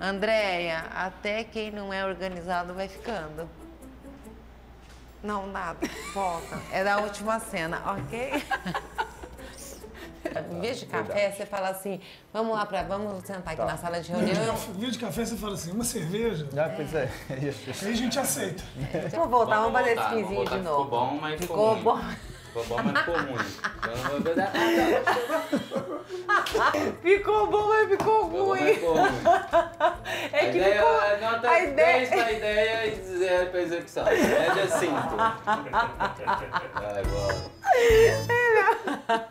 Andréia, até quem não é organizado vai ficando. Não, nada. Volta. É da última cena, ok? Em vez de café, você fala assim, vamos sentar aqui na sala de reunião. Em vez de café, você fala assim, uma cerveja. Pois é. Aí a gente aceita. Vamos voltar, vamos fazer esse quinzinho de novo. Ficou bom, mas ficou bom. Ficou bom, mas ficou ruim. Ficou bom, mas ficou ruim. É que ficou... Nota a ideia... 10 pra ideia e 0 pra execução. Média 5. Vai, bora.